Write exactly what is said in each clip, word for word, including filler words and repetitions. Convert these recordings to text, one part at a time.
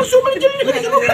suman na dyan.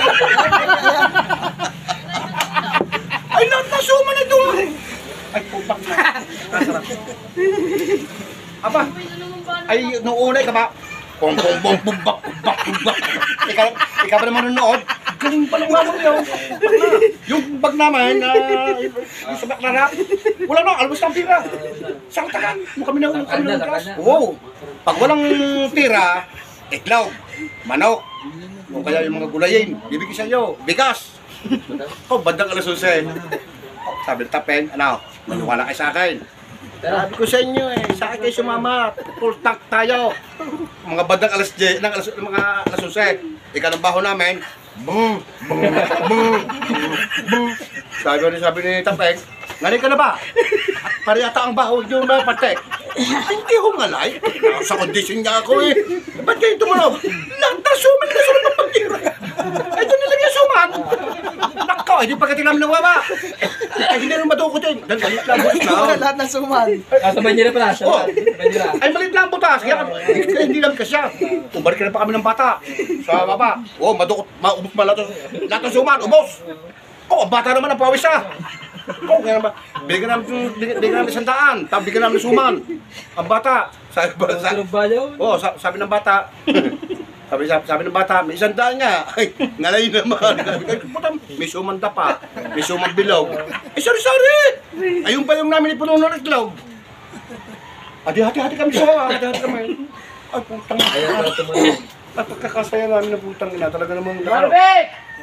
Ay, lahat ng suman na ito. Ay, pupak na. Masarap. Aba, ay, nung una ka ba? Bong, bong, bong, bumbak, bumbak, bumbak. Ikaw, ikaw ba naman nanonood? Galing pa nung mamon yun. Yung bag namin, uh, yung sa baklarap, wala na, almas ng tira. Saan takan? Mo kami na, kami na class. Oo. Pag walang tira, itlog, manok, o kaya yung mga gulayin, bibigay sa iyo, bigas. O, bandang alas onse. Sabi ng tapen, ano, maniwala kayo sa akin. Sabi ko sa inyo eh, sa akin kayo sumama, full tank tayo. Mga bandang alas diyes, ng alas, mga alas onse, ikaw ng baho namin, boom, boom, boom, boom. Sabi ni sabi ni Tapeng, ngayon ka na ba? Pari ata ang baho nyo na patek. Hindi ko ngalay. Sa kondisyon niya ako eh. Ba't kayo tumunog? Nagtasuman na suman ng pagtira. Ay, doon nilang yung suman. Nakaw, hindi pagkating namin nawaba. Ay, hindi naman madukutin. Dahil galit lang butas na. Lahat ng suman. Ah, sabay nila pala. Oh. Sabay nila. Ay, malit lang butas. Kaya kaya hindi lang kasya. Umalik na pa kami ng bata. Sa baba. Oh, madukot. Maubos pa lahat. Lahat ng suman. Ubos. Oh, ang bata naman ang pawis ah. Oh, kaya naman. Bigyan namin, bigyan namin isang daan. Tapos bigyan namin suman. Ang bata. Sabi, sabi, oh, sabi ng bata. Sabi, sabi, sabi ng bata, may isang daan nga. Ay, ngalay naman. May suman pa. May suman bilog. Eh, sorry, sorry. Ayun pa yung namin ipuno ng itlog. Adi, hati-hati kami sa. Hati-hati kami. Ay, putang. Ay, pagkakasaya namin na putang ina. Talaga namang... Marbek!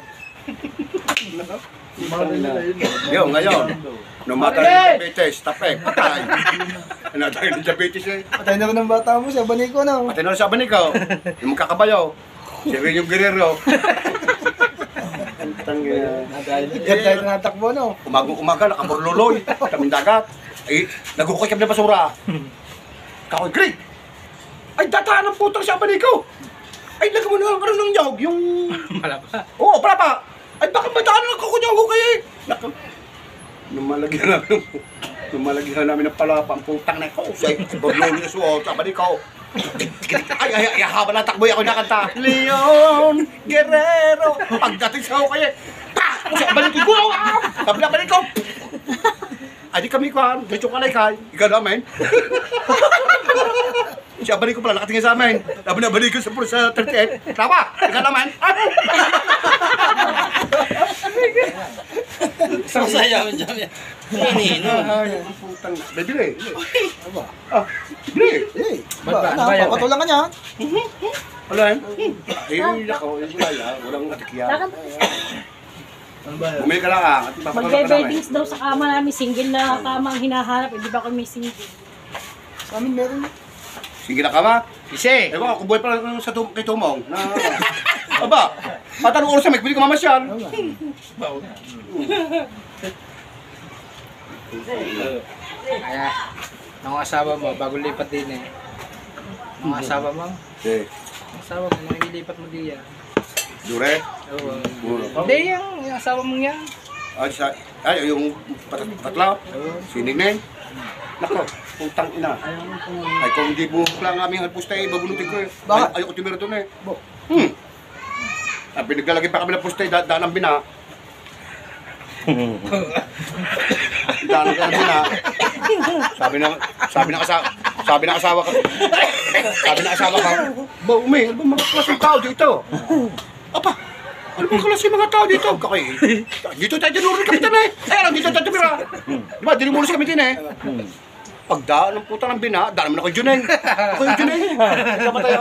Yo, ngayon, namatay ng diabetes, tapek, patay. Natay ng diabetes eh. Patay na ko ng bata mo sa baniko na. Patay na rin sa abanikaw. Yung magkakabayaw. Si Renyong Guerrero. Yan tayo tinatakbo no. Umagong umaga, nakaburluloy. Kaming dagat. Ay, nagukay kami ng basura. Kakoy, Greg! Ay, dataan ng putang sa abanikaw. Ay, lagam mo na karoon ng nyog. Yung... Wala pa. Oo, pala pa. Ay, baka bataan ng kakunyaw ko kayo eh. Naka... Numalagyan namin ng... Numalagyan namin ng palapa. Ang putang na ko. Sa burluloy na suot. Sabi ni ko. Ay, ay, ay, haba na takboy ako nakanta. Leon Guerrero. Pagdating sa ako kayo. Pa! Sa balik ko. Sabi na balik ko. Ay, di kami kuhan. Gancho ka na ikay. Ikaw namin. Siya balik ko pala, nakatingin sa amin. Sabi na balik ko sa puro sa thirty-eight. Tama, ikaw naman. Isang saya mo dyan. Pinino. Ay, putang. Bibili. Aba. Ah, bibili. Eh, Ba't ba? ba? Ano ba yan? Papatulang ka niya. Wala yan. Eh, nako, wala yan. Walang katikyan. Bumili ka lang ah. Magbe-beddings daw sa kama namin, single na kama ang hinahanap, hindi ba kami single? Sa amin meron. Sige na ka ma. Ise. Ewan ako, buhay pala sa tum kay Tumong. Na, aba, patanong oras sa may, pwede ko mamasyal. Kaya, ang asawa mo, bago lipat din eh. Ang asawa mo, Okay. ang asawa mo, nang ilipat mo diyan. Dure. Oo. Muro. Hindi yung, yung asawa mo yan. Ay, sa, ay, yung pat patlaw. Oo. Sinig na yun. Nako, putang ina. Ay, kung hindi buhok lang aming alpusta eh, babunutin ko eh. Bakit? Ay, ayoko tumira doon eh. Hmm. Ay, pinaglalagay pa kami ng pusta eh, da daan ng bina. Daan ng bina. Sabi ng, sabi ng asawa, sabi ng asawa ko, sabi ng asawa ko, ba, umi, ano ba mga klaseng tao dito? Apa, ano ba klaseng mga tao dito? Kakay, dito tayo dinuro kami din eh. Eh, alam, dito tayo tumira. Diba, dinimulos kami din eh. Pagdaan ng puta ng bina, daan naman ako yung Juneng. Ako yung Juneng. Sama tayo.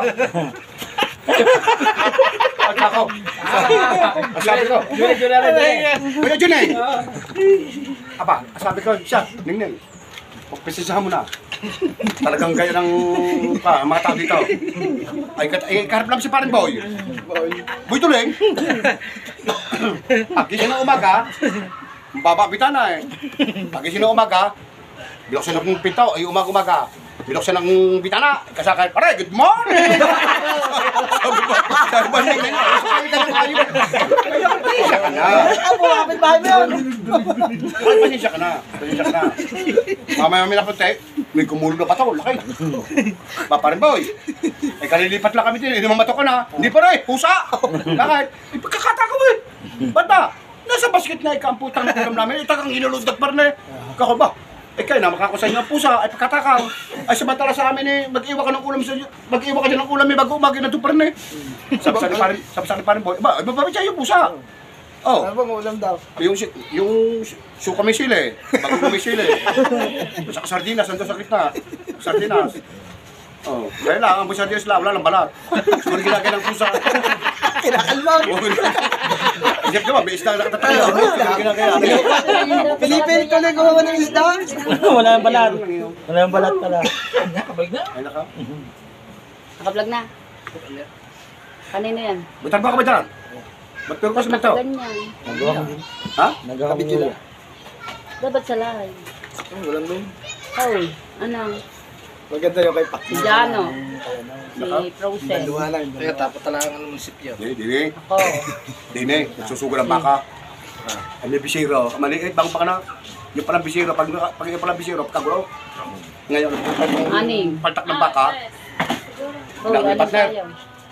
At ako. Sabi ko. Kuya Juneng. Aba, sabi ko, siya, Ningning. Pagpisisahan mo na. Talagang gaya ng pa, mga tao dito. Ay, ay karap lang si paring boy. Boy Tuleng. Pagising ng umaga, baba bitana eh. Pagising ng umaga, biloksan ng pinto, ay umaga-umaga. Biloksan ng bitana, kasakay, pare, good morning! Sabi ko, sabi ba nang ganyan? Sabi ka ng ayun. Pasensya ka na. Ako, kapit bahay mo yun. Ay, pasensya ka na. Pasensya ka na. Mamaya may napunti, May kumulong na pataw, laki. Paparin boy. Eh, kalilipat lang kami din. Hindi mamato ka na. Hindi pa rin, pusa. Bakit? Ipagkakata ka mo eh. Ba't ba? Nasa basket na ikaw ang putang ulam namin. Itakang inulundag pa rin eh. Kako ba? Eh kayo na, makakusay ng pusa. Ay pagkatakaw. Ay samantala sa amin eh, mag-iwa ka ng ulam sa mag-iwa ka din ng ulam eh, bago umagi na pa rin eh. Sabi-sabi pa rin, sabi-sabi pa rin boy. Ba, iba pa rin siya yung pusa. Oh. Ano bang ulam daw? Yung, si- yung suka may sili, bagong may sili. Sa sardinas, nandun sa gitna. Sardinas. Oh, kaya lang, ang sardinas lang, wala lang balat. Siguro ginagaya ng pusa. Kinakalmang. Hindi ka ba, may isda na katatayo. Ginagaya. Pilipin ko lang gumawa ng isda. Wala yung balat. Wala yung balat pala. Nakabalik na. Ay, naka. Nakablog na. Kanino yan? May trabaho ka ba dyan? Ba't pero kasi magtaw? Ganyan. Nagawa ko din. Ha? Nagawa ko din. Dapat sa lahay. Walang doon. Hoy, ano? Maganda yung kay Pak. Si Jano. Si Frozen. Dalawa lang. Kaya tapat talaga ng munisipyo. Hindi, hindi. Ako. Hindi, nagsusugo ng baka. Ay, may bisiro. Maliit, bago pa ka na. Yung palang bisiro, pag, pag yung palang bisiro, pagkagulo. Ngayon, yung Aning. paltak ng baka. Hoy, Wala, may ano partner. tayo?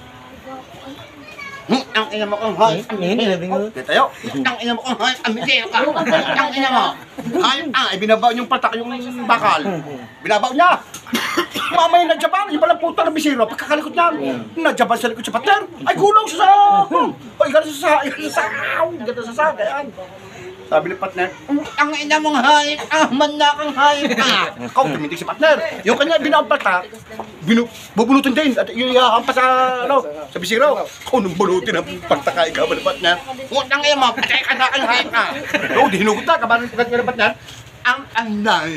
Hmm, ang ina mo kung hay. Hindi, hindi ko. Dito tayo. Ang ina mo kung hay. Ang bisiro ka. Ang ina mo. Hay, ah, ay binabaw yung paltak, yung bakal. Binabaw niya. Mamaya na Japan, yung palang puta ng bisiro, pagkakalikot niya. Na Japan sa likod sa partner. Ay, gulong sa sa. Ay, gano'n sa sa. Gano'n sa sa. Gano'n sa sa. Ganyan. Sabi ni partner, ang ina mong hayop, ah, manna kang hayop ka. Ikaw, tumindig si partner. Yung kanya binawang paltak, binu bubunutin din. At yung ihahampa sa, ano, sa bisiro. Ikaw nung bunutin ang paltak ka, ikaw ba ni partner? Utang ina mo, patay ka na kang hayop ka. Oo, di hinugot na, kabanan yung kanya ni partner. Ang anay.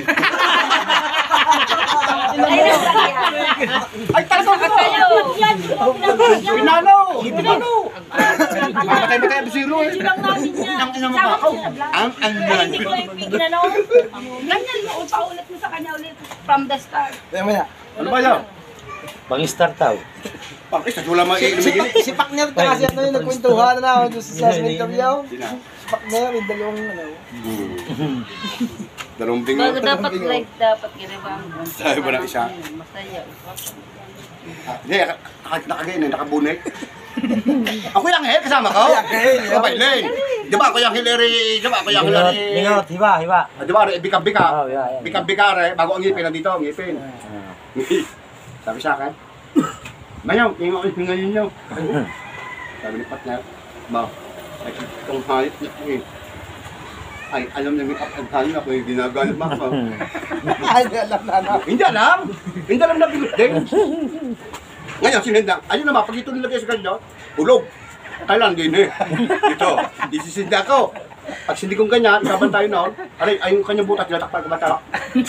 Ay, talagang Kaya yan, hindi mo pinapagyan. Pinalo! Pinalo! Matay-matay ang bisiro eh. Hindi lang namin yan. Ang ina mo ba? Ikaw, ang Ay, anay. hindi ko yung ginano. Ganyan mo, paulit mo sa kanya ulit from the start. Kaya mo na. Ano ba yan? Pang-star tao. Pakis, wala mga Si, si, iimigin. si Pakner kasi ano yung nagkwentuhan na ako doon sa last interview. Hindi na. Si Pakner, yung dalawang ano. Dalawang bingo. Bago dapat like, dapat ginibang. Sabi mo ng isa. Masaya. Ah, Hindi, naka- nakagayin eh, nakabunik. Ako yung Angel, kasama ko. Angel, Ako ba, Elaine? Di ba ako yung Hillary, di ba ako yung Bingot, Hillary? bingot, hiba, hiba. Ah, Di ba, bika-bika. Oh, yeah, yeah. Bika-bika, re, bago ang ngipin, nandito, ang ngipin. Sabi sa akin, Mayaw, tingin ako yung ngayon nyo. Sabi ni partner, ba, ay itong hayop niya ko eh. Ay, alam niya may up and down ako yung ginagalit mo ako. Ay, alam na na. Hindi alam! Hindi alam na bigot din. Ngayon, sinenda. Ayun naman, pag ito nilagay sa kanya, ulog. Kailan din eh. Dito, isisinda ko. Pag sindi kong ganyan, isaban tayo noon. Aray, ay yung kanyang butas, tinatakpan ka ba tala?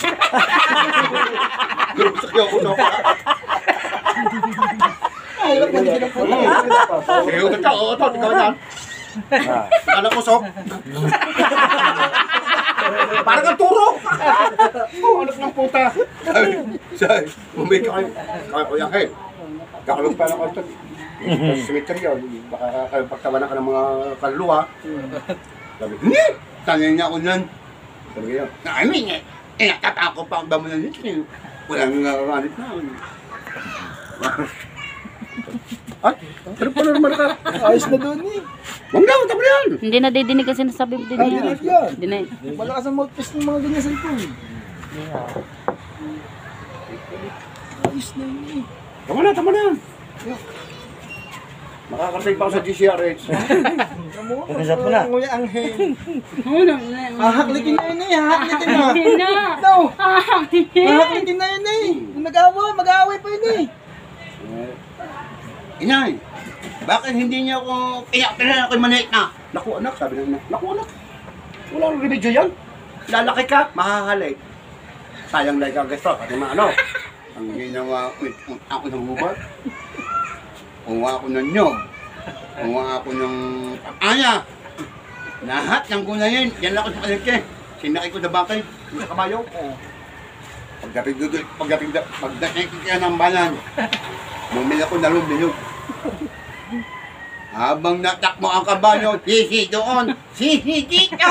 Gusto ko, uso ko. Ay, wag mo din po. Sige, utot ka, utot, ikaw yan. Anak ko, sok. Parang ang turo. Oh, anak ng puta. Ay, say, umay ka kayo. Kaya ko yan, hey. Kakalog pa lang ako ito. Sa cemetery yun, baka kayo pagtawanan ka ng mga kaluluwa. Sabi, hindi! Tanyan niya ako nun. Sabi ko yun, I mean, eh, eh, nakatako pa ang damo na nito. eh. Walang nakakanit na. Ay, pero pala naman ka. Ayos na doon eh. Huwag na, tama na yan. Hindi na didinig kasi nasabi mo din Ay, niya. dinig yan. Dinig. Malakas ang mouthpiece ng mga ganyan cellphone. Ayos na yun eh. Tama na, tama na yan. Makakarating pa ako sa G C R H. Ano mo? Nasat mo na. Nguya ang hen. Hahaklikin na yun eh. Hahaklikin na. Hindi na. No. Ah, hindi. Hahaklikin na yun eh. Kung nag-away, mag-away pa yun eh. Inay, bakit hindi niya ako pinakpilan ako yung maliit na? Naku anak, sabi ng anak. Naku anak, wala nang remedyo yan. Lalaki ka, mahahalik. Sayang like ang gusto, kasi ano, ang ginawa ko, ako ng hubat. Kuha ako ng nyog. Kuha ako ng aya. Lahat ng gulayin, yan lang ako sa palengke. Sinakay ko na bakay, yung sa kabayo. Pagdating doon, pagdating pagdating kaya ng banan, bumili ako ng nilog. Habang natakmo ang kabanyo, hihi doon, hihi dito!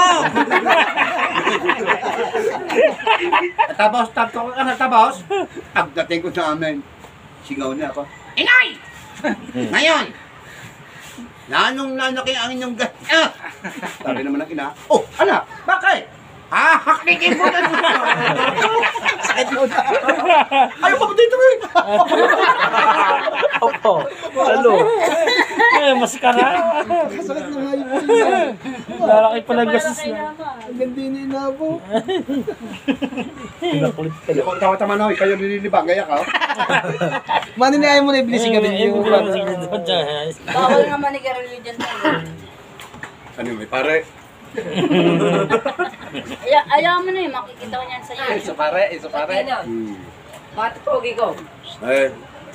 Tapos, tapos, ano, tapos, pagdating ko sa amin, sigaw niya ako, Inay! Ngayon, nanong nanaki ang inyong gas. Ah! Sabi naman ng ina, oh, anak, bakit? Ah, haklikin mo na sakit mo na. Ayaw pa ba dito eh? Opo. Lalo. Eh, mas kara. Sakit na nga yun. Lalaki pa ng gastos na. Ang ganda yun inabo. Pinakulit ka Ikaw tawa-tama na, kayo nililibang, gaya ka. Maninayan mo na ibili si Gabriel Eh, yung bigla mo sige doon dyan. Bawal naman ni Garilio dyan tayo. Ano may pare? Ay ayaw mo na eh, makikita ko niyan sa Isa YouTube. pare, isa pare. Hmm. Matupogi ko. Eh.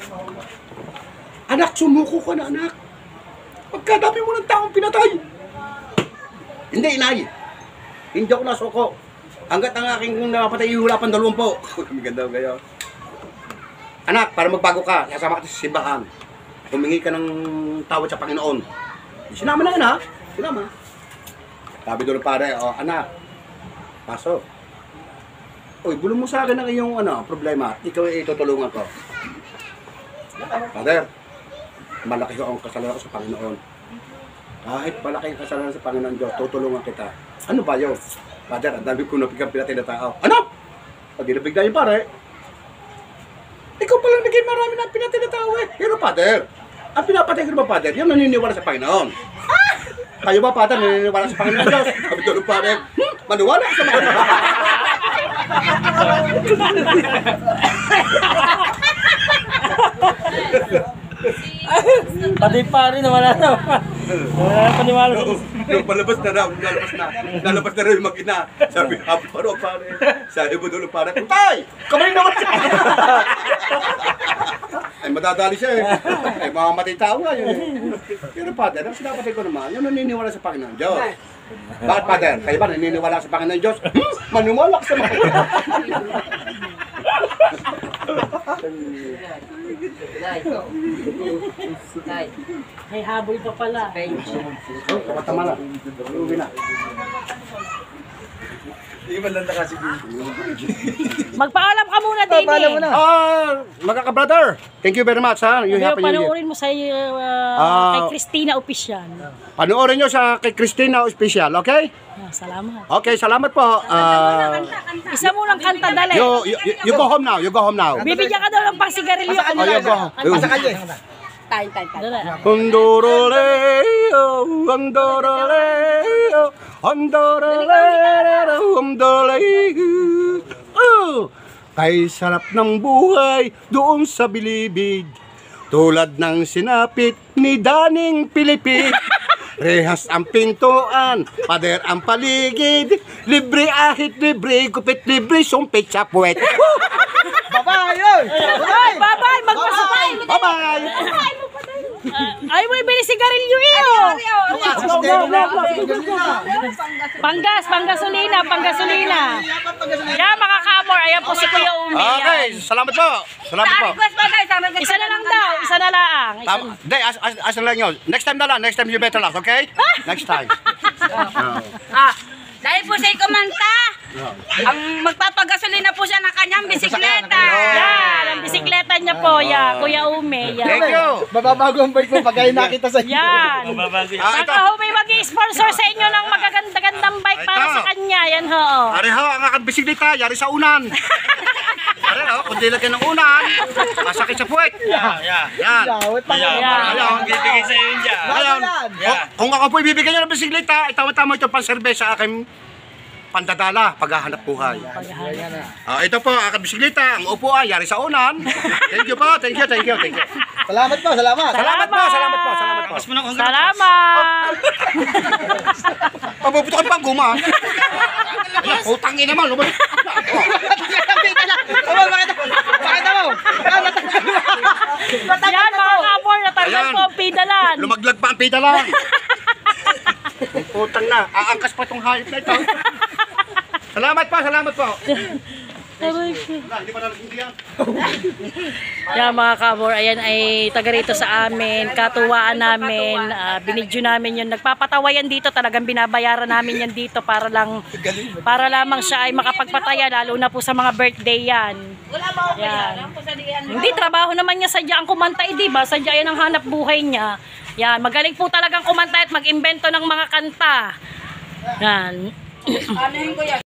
Anak, sumuko ka na, anak. Pagkadami mo ng taong pinatay. Hindi, inay. Hindi ako nasuko. Hanggat ang aking kung napatay, wala pang dalawampo. Kami ganda kayo. Anak, para magbago ka, kasama ka sa simbahan. Humingi ka ng tawad sa Panginoon. Sinama na yun, ha? Sinama. Sabi doon pare, oh, anak, paso. Uy, bulong mo sa akin ang iyong ano, problema. Ikaw ay tutulungan ko. Father, malaki ko ang kasalanan ko sa Panginoon. Kahit malaki ang kasalanan sa Panginoon Diyos, tutulungan kita. Ano ba yun? Father, ang dami ko napigang pinatay na tao. Ano? Pag inabigla yung pare, ikaw pala naging marami na pinatay na tao eh. Pero Father, ang pinapatay ko ba, Father, yung naniniwala sa Panginoon. Kayo ba, Father, naniniwala sa Panginoon Diyos? Sabi doon, Father, hmm, maniwala ka sa mga Pati pa rin, wala na. Wala na paniwala sa Nung palabas na raw, lalabas na, lalabas na raw yung mag-ina. Sabi, habi pa raw, pare. Sabi mo doon, pare, Tay! Kamay naman siya! Ay, madadali siya eh. Ay, mamamatay tao nga yun eh. Pero, Father, ang sinapatay ko naman, yung naniniwala sa Panginoon Diyos. Bakit, Father? Kayo ba naniniwala sa Panginoon Diyos? Hmm, maniwala ka sa mga. May habol pa pala. Tama na. Uwi na. Magpaalam ka muna din Paalam mo eh. na. Ah, mga ka-brother, thank you very much ha. You Pero happy New Year. panoorin mo sa uh, Ah. kay Christina Official. Panoorin nyo sa kay Christina Special, okay? Ah, salamat. Okay, salamat po. Ah, Isa mo lang kanta dali. you, you, you, you go home now, you go home now. Bibigyan ka daw ng pang sigarilyo. Oh, you go home. Sa kalye. Tay, tay, tay. Dali. Andoroleo, andoroleo, andoroleo, andoroleo. Oh, kay sarap ng buhay doon sa bilibid. Tulad ng sinapit ni Daning Pilipid. Rehas ang pintuan, pader ang paligid. Libre ahit, libre gupit, libre sumpit sa puwet. Baba yun! Bye, bye, bye. Magpasabay. Bye-bye! Ay, mo ibili sigarilyo iyo. Panggas, panggasolina, panggasolina. Yan, mga kamor. Ayan po si Kuya Umi. Okay, salamat po. Salamat po. Isa na lang daw, isa na lang. Isa Tama. Hindi, as, as, as lang yun. Next time na lang. Next time you better luck, okay? Next time. Ah, dahil po siya kumanta, ang magpapagasolina po siya ng kanyang bisikleta. Yan, ang bisikleta niya po, yan. Kuya Umi, yan. Thank you. Mababago ang bike mo pag kayo nakita sa Yan. Ah, ito. Baka ho may mag-sponsor sa inyo ng magaganda-gandang bike para Ito. sa kanya. Yan ho. Are ho, ang aking bisikleta, yari sa unan. Are ho, kung dilagyan ng unan, masakit sa puwet. Yeah, yeah. Yan. Yawit pa Yan. Ayun, bibigay sa inyo dyan. Ayun. yan. Kung- Kung ako po ibibigyan niyo ng bisikleta, itawa-tama ito pang serbe sa aking pandadala, paghahanap buhay. Ah, ito po, aking bisikleta, ang upuan, yari sa unan. Thank you po, thank you, thank you, thank you. Salamat po, salamat. Salamat po, salamat po, salamat po. Salamat. Pabubuto ka pang guma. Utang ina naman, lumabas. Tama, bakit ako? Bakit ako? Yan, mga kamor, natanggal Ayan. po ang pidalan. Lumaglag pa ang pita lang. Utang na, aangkas pa itong hayop na ito. Salamat po, salamat po. Yan mga kabor, ayan ay taga rito sa amin, katuwaan namin, uh, binidyo namin yun. Nagpapatawa yan dito, talagang binabayaran namin yan dito para lang, para lamang siya ay makapagpataya, lalo na po sa mga birthday yan. Wala ba ako Yan. kaya? Pusadian. Hindi, trabaho naman niya, sadya ang kumanta, eh, diba? Sadya yan ang hanap buhay niya. Yan, magaling po talagang kumanta at mag-imbento ng mga kanta. Yan. Anuhin ko yan.